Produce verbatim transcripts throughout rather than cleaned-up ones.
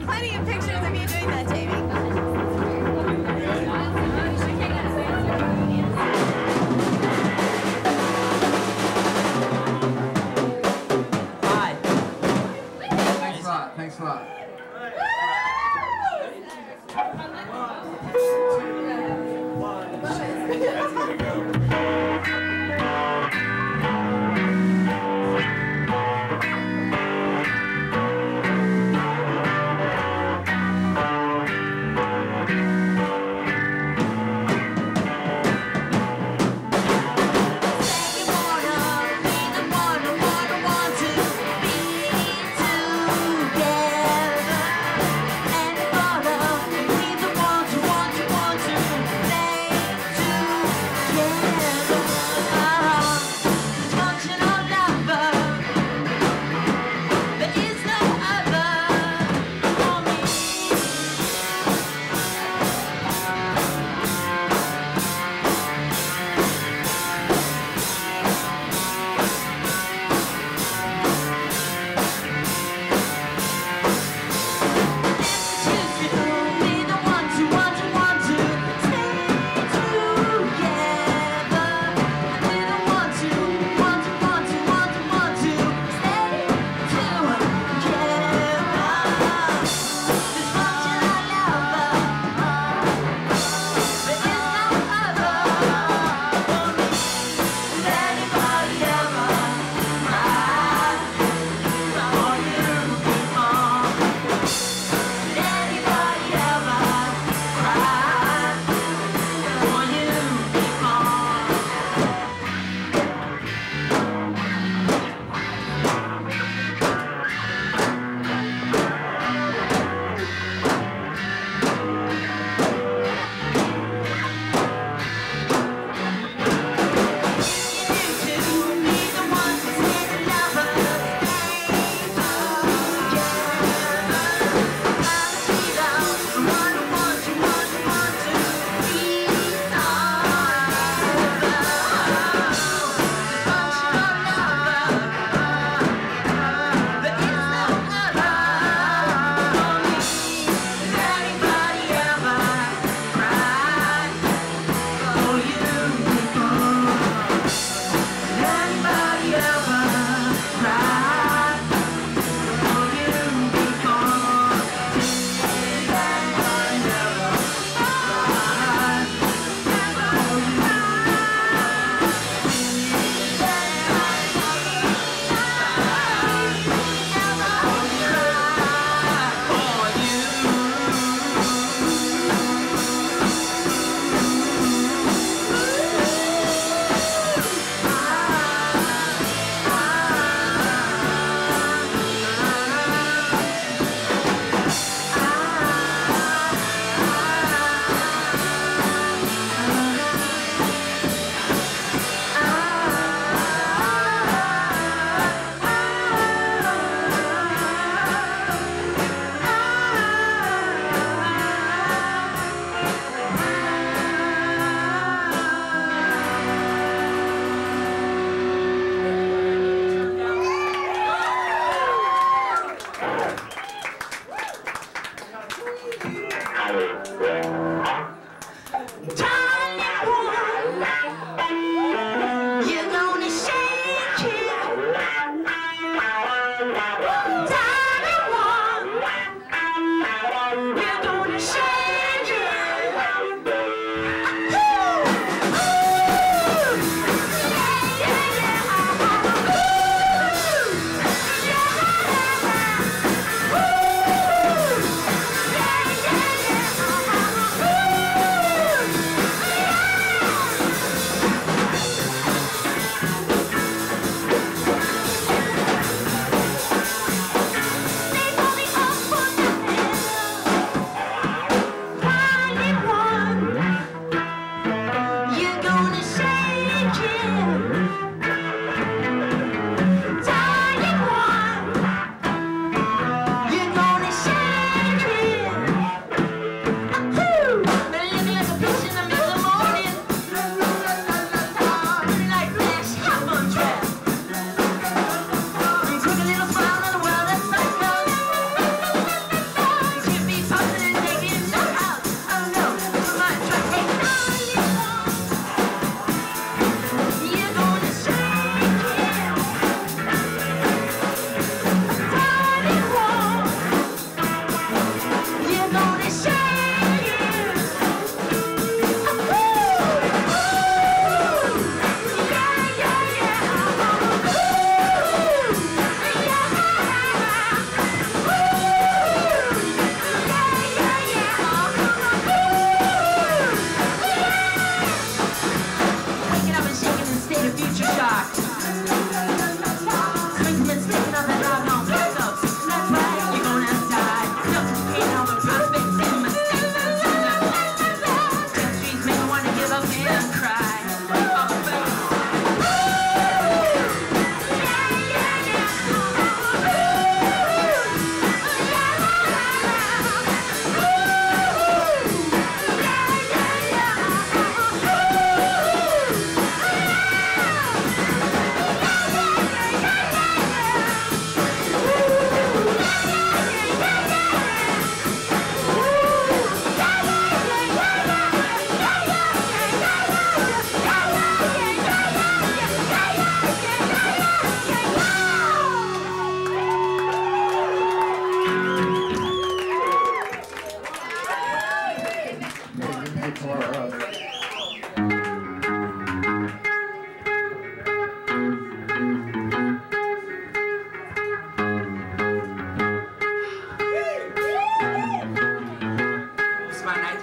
plenty of pictures of you doing that, Jamie. Hi. Thanks a lot. Thanks a lot. That's gonna go.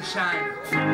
shine.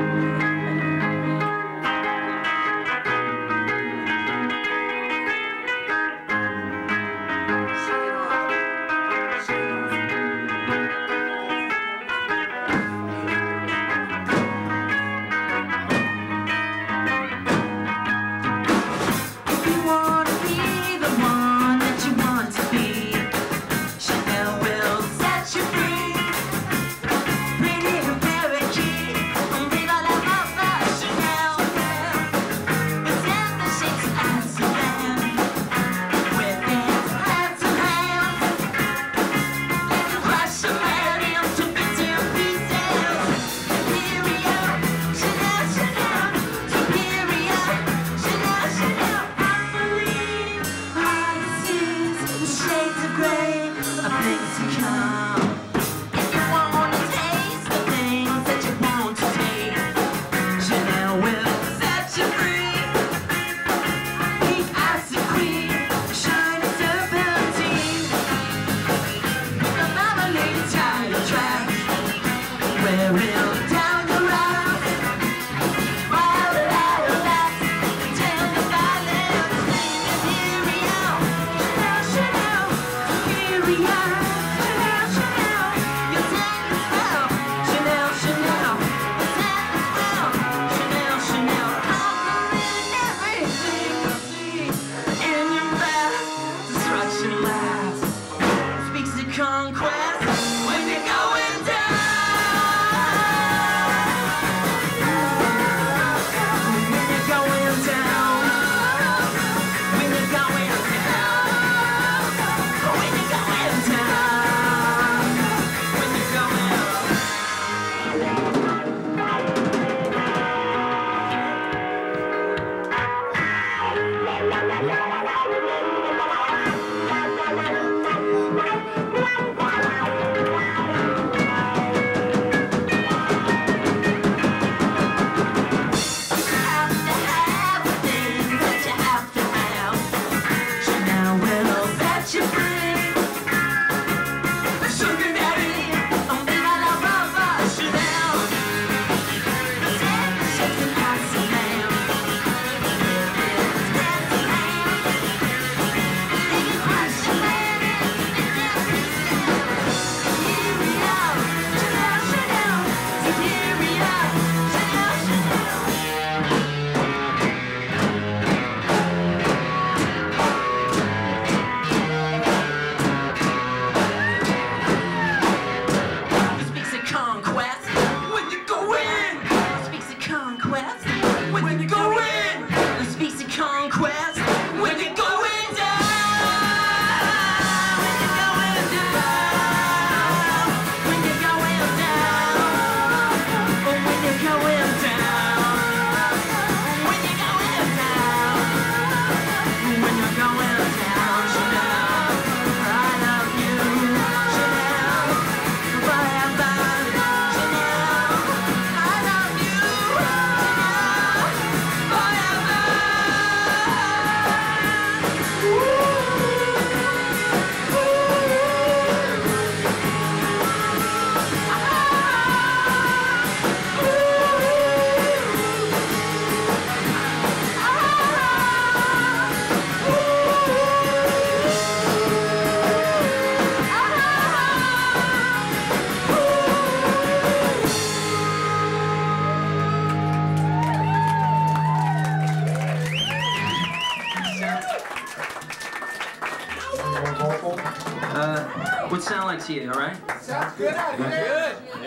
Uh, what's sound like to you, all right? Sounds good out here. Good.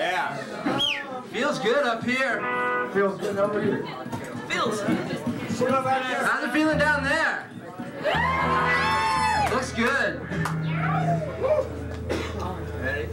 Yeah. Feels good up here. Feels good over here. Feels. How's it feeling down there? Looks good. Ready?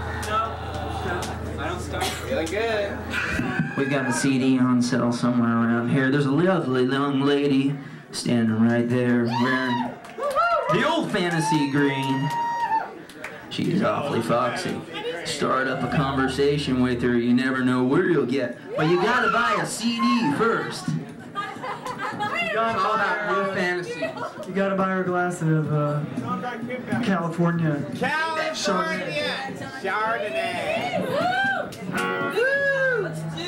I don't start. Feeling good. We've got a C D on sale somewhere around here. There's a lovely young lady standing right there wearing the old fantasy green. She's awfully foxy. Start up a conversation with her, you never know where you'll get. But you gotta buy a C D first. You gotta all that new fantasy. You gotta buy her a glass of uh, California. California Chardonnay. Woo! Let's do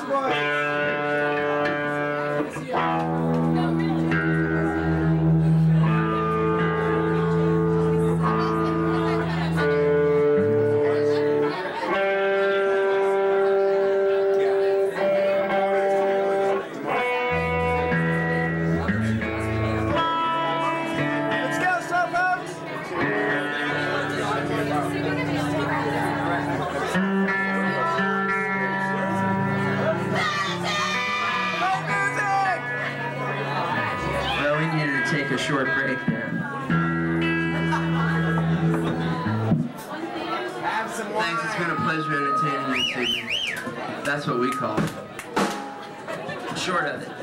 Take a short break there. Thanks, it's been a pleasure entertaining you this evening. That's what we call it. Short of it.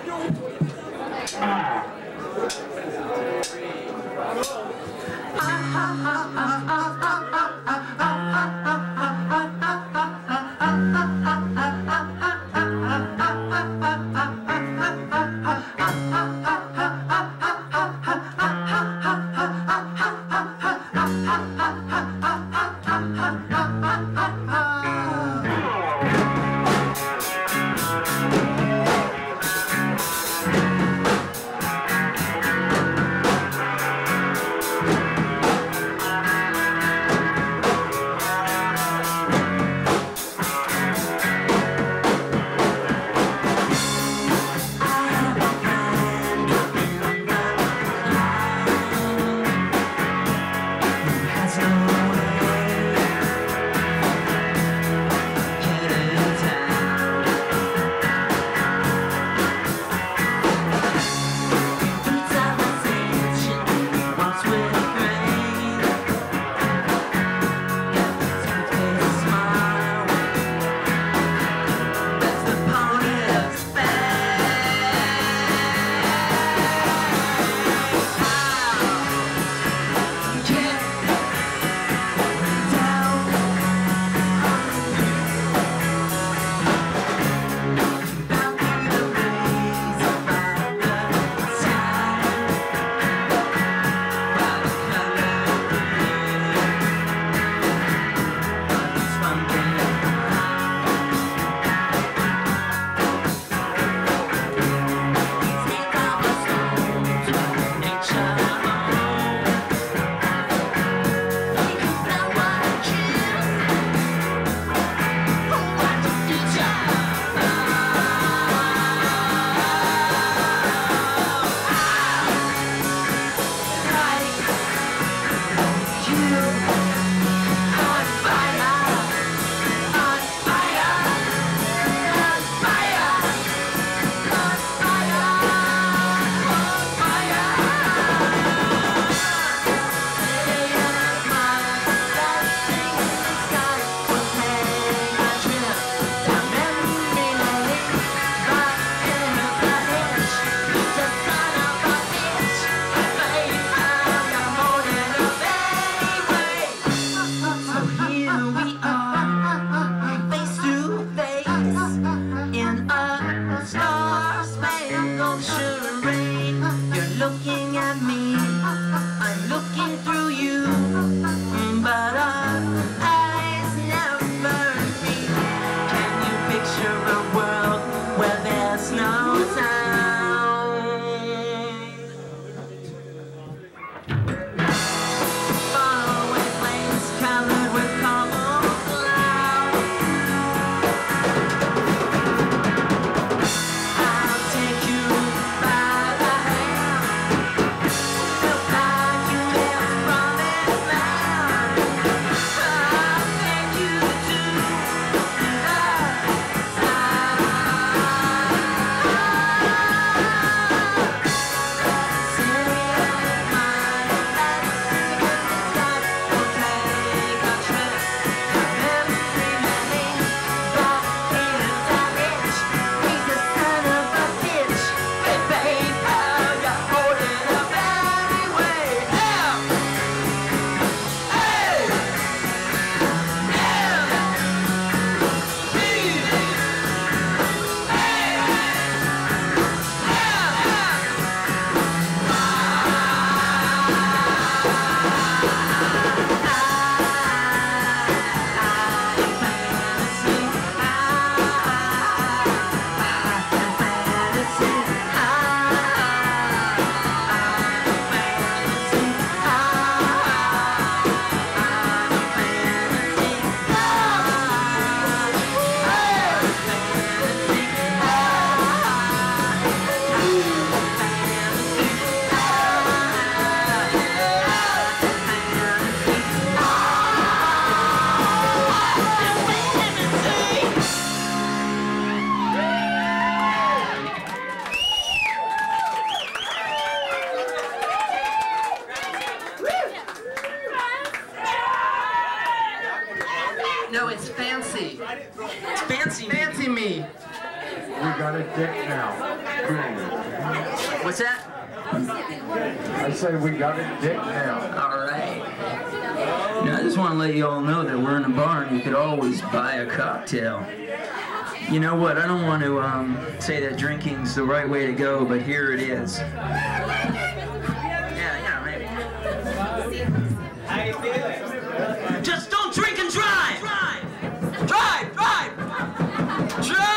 It's fancy. It's fancy. Fancy me. We got a dick now. What's that? I say we got a dick now. All right. Now, I just want to let you all know that we're in a bar and you could always buy a cocktail. You know what? I don't want to um, say that drinking's the right way to go, but here it is. Yeah, yeah, maybe. How you feeling? Just don't drink and drive. Drive. Drive. Drive. Drive.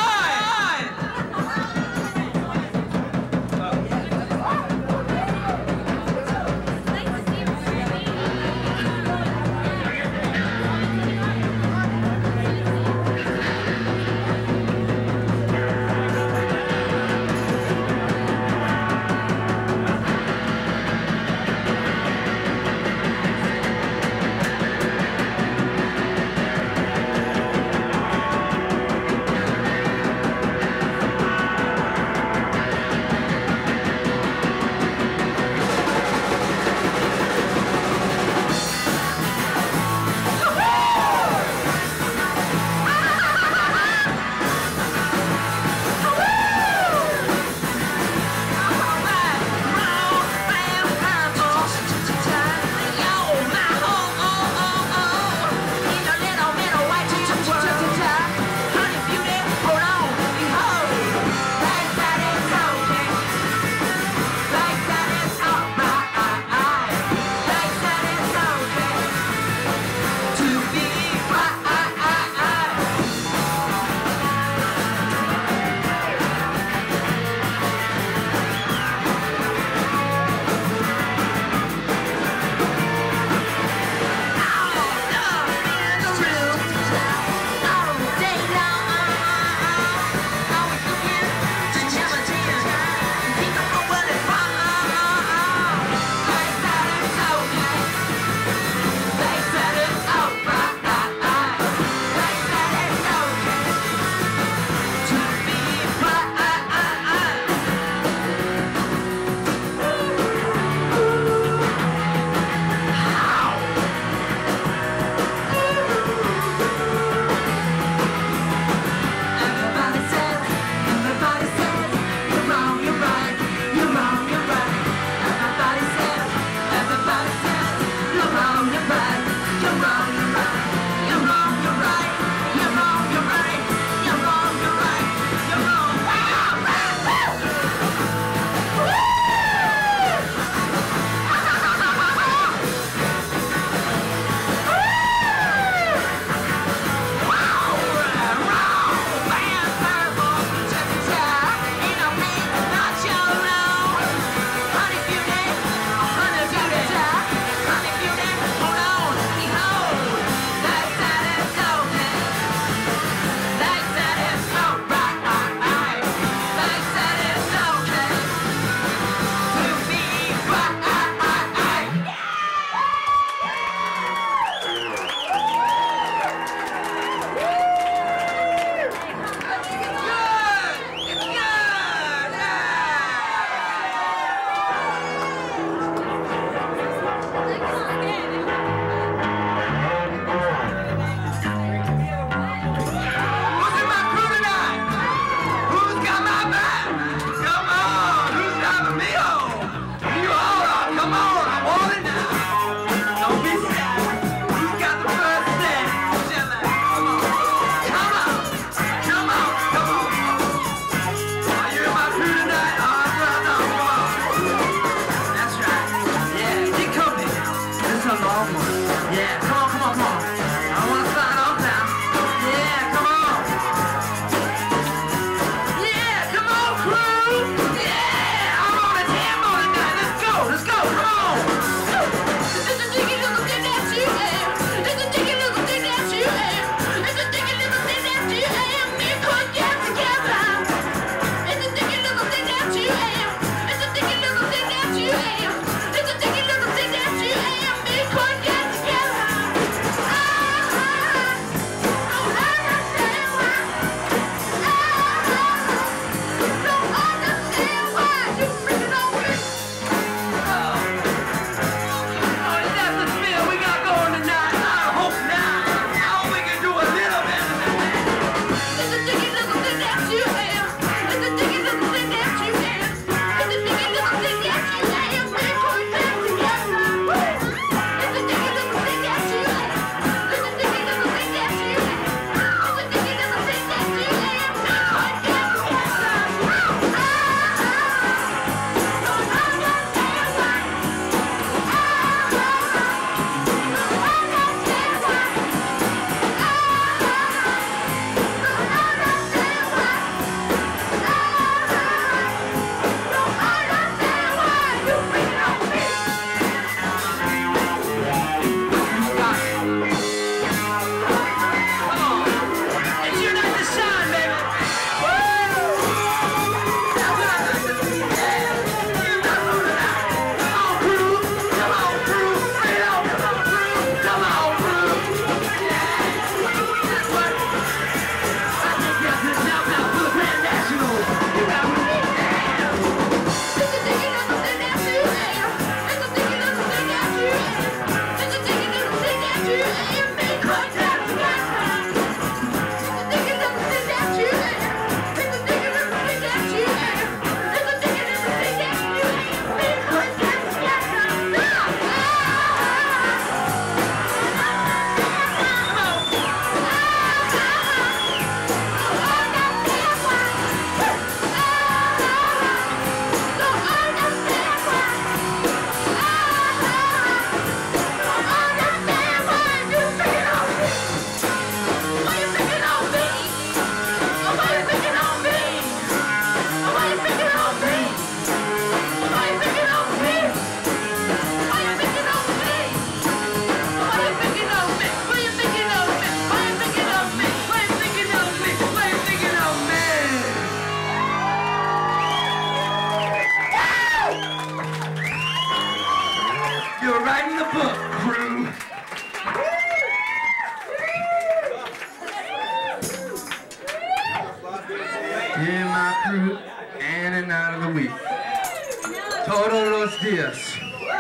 in my crew, and a night of the week. Todos los días.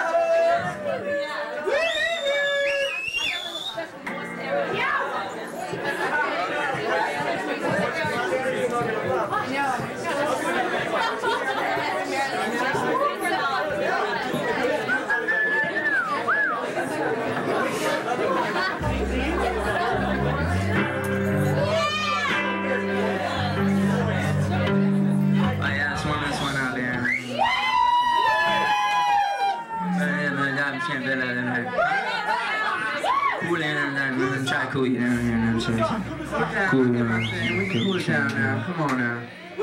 Cool down, and try to cool you down here, and I'm sorry. Cool down. We can cool it down now. Come on now.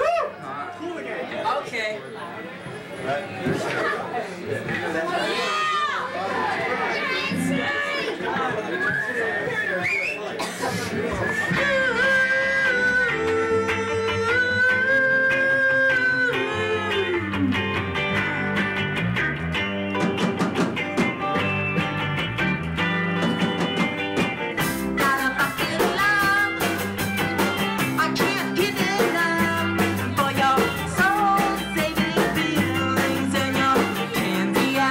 Okay. For your soul saving feelings and your hands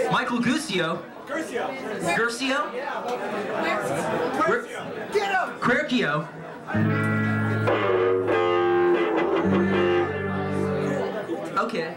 Michael Guccio. Curcio. Curcio? Get him! Quirkio. Okay.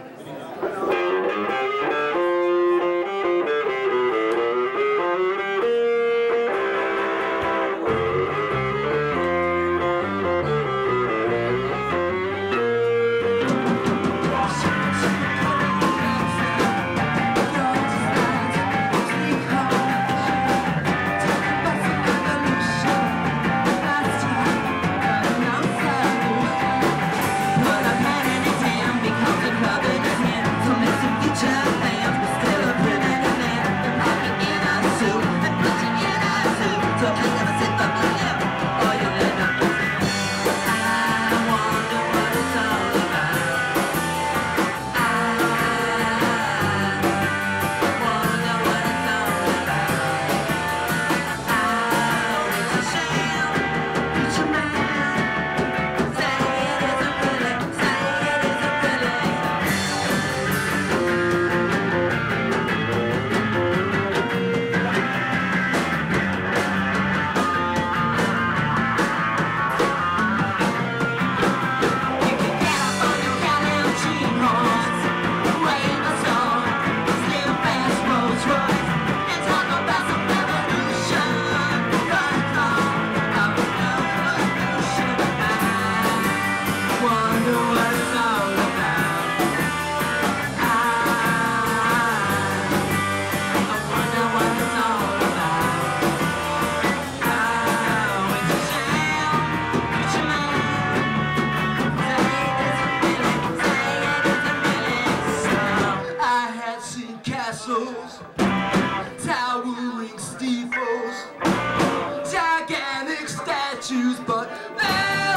Towering steeples, gigantic statues, but there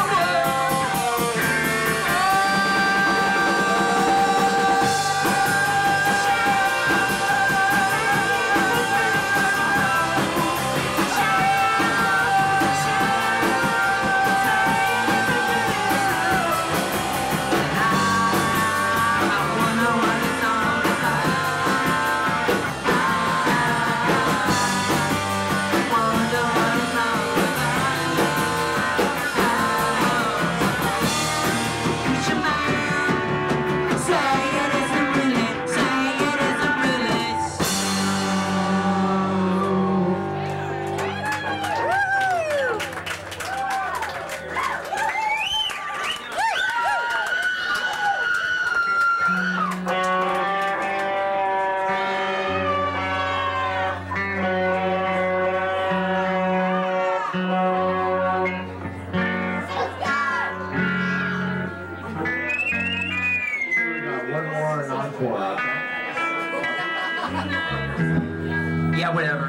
Yeah, whatever.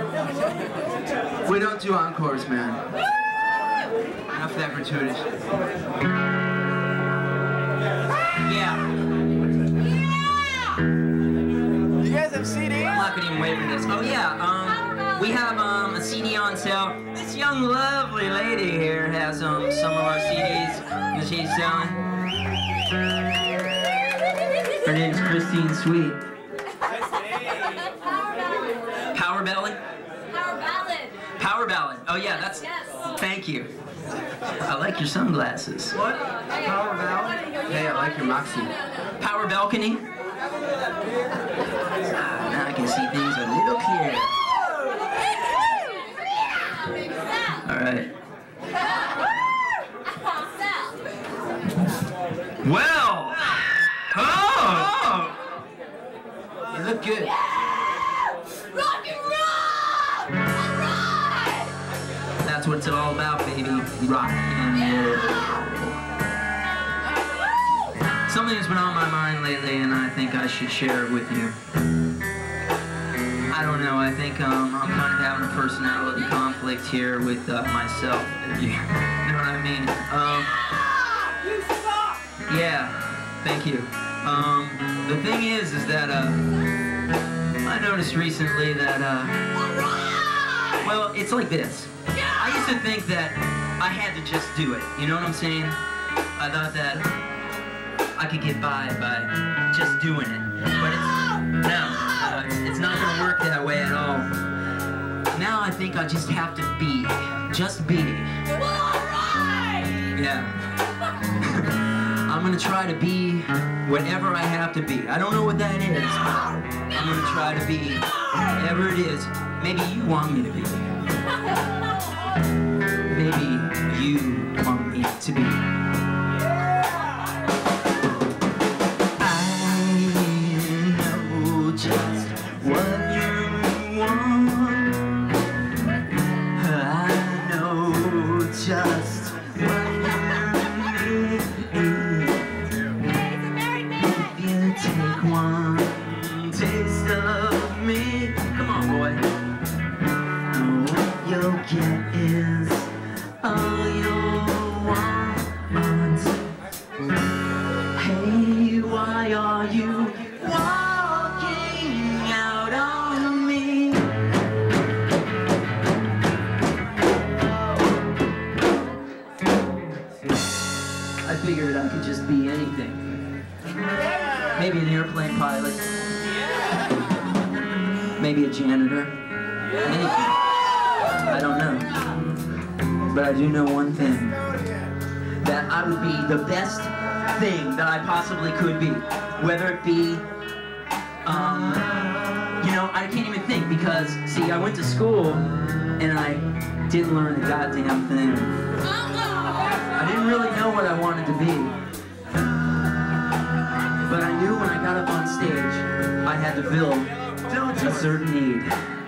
we don't do encores, man. Enough of that gratuitous. Yeah. You guys have C Ds? I'm not gonna even wait for this. Oh yeah, um, we have um a C D on sale. This young lovely lady here has um some of our C Ds that she's selling. Her name's Christine Sweet. Power Ballad? Power ballad. Power Ballad. Oh yeah, that's. Yes. Thank you. I like your sunglasses. What? Power Ballad? Hey, I like your moxie. Power Balcony? Ah, now I can see things a little clearer. All right. Well. Oh. You look good. Rock and roll! Alright! That's what it's all about, baby. Rock and roll. Something's been on my mind lately, and I think I should share it with you. I don't know. I think um, I'm kind of having a personality conflict here with uh, myself. If you know what I mean? Um, yeah. Thank you. Um, the thing is, is that uh, I noticed recently that, uh, well, it's like this. I used to think that I had to just do it. You know what I'm saying? I thought that I could get by by just doing it. But it's, no, uh, it's, it's It's not gonna work that way at all. Now I think I just have to be. Just be. Well, alright! Yeah. I'm gonna try to be whatever I have to be. I don't know what that is, but I'm gonna try to be whatever it is. Maybe you want me to be. Maybe you want me to be. I know just what you want. I know just what you need. If you take one taste of me, come on, boy. What you'll get is all you'll want. Hey, why are you walking out on me? I figured I could just be anything. Maybe an airplane pilot. Maybe a janitor. Anything. I don't know. But I do know one thing. That I would be the best thing that I possibly could be. Whether it be, um, you know, I can't even think because, see, I went to school and I didn't learn a goddamn thing. I didn't really know what I wanted to be. But I knew when I got up on stage, I had to fill a certain need.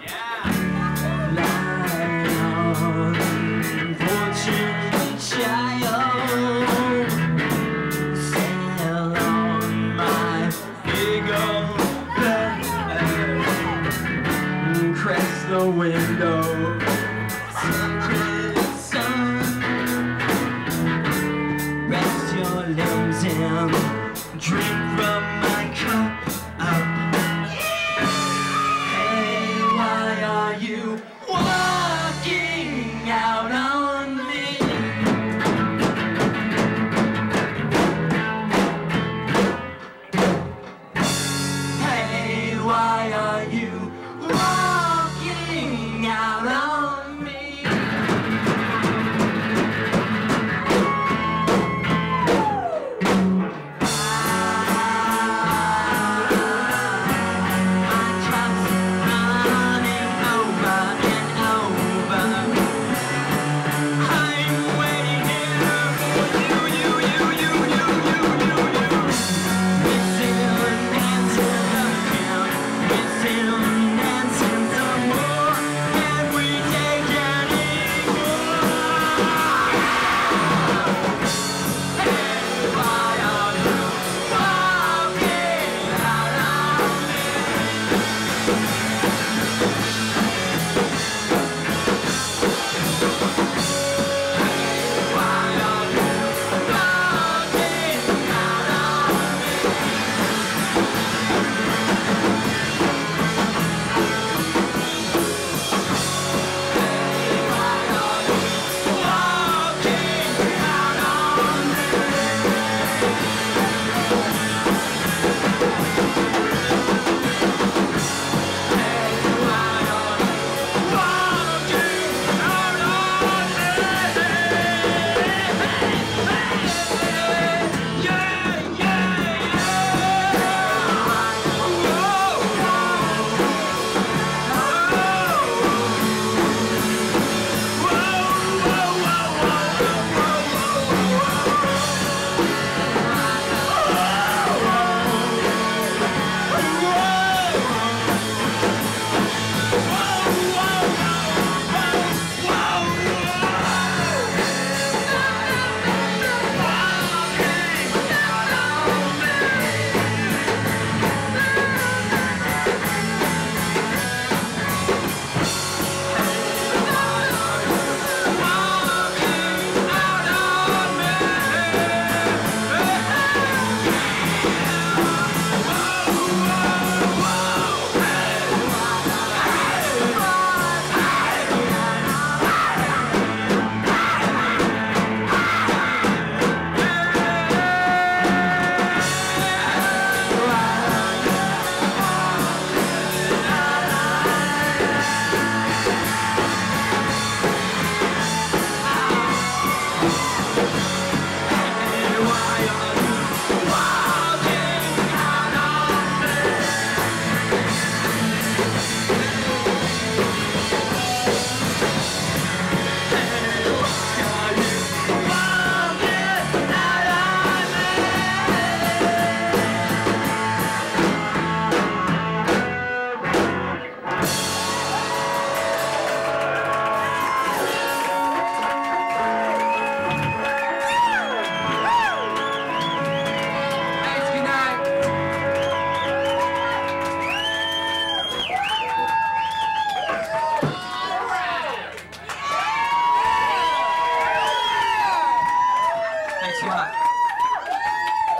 Unfortunate child, sail on my big old bed, crest the window, secret sun, rest your limbs and drink from my cup up. Hey, why are you walking out on me? Hey, why are you walking out on me? I trust running over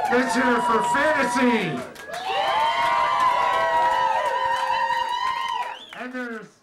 Let's hear it for Fantasy. And there's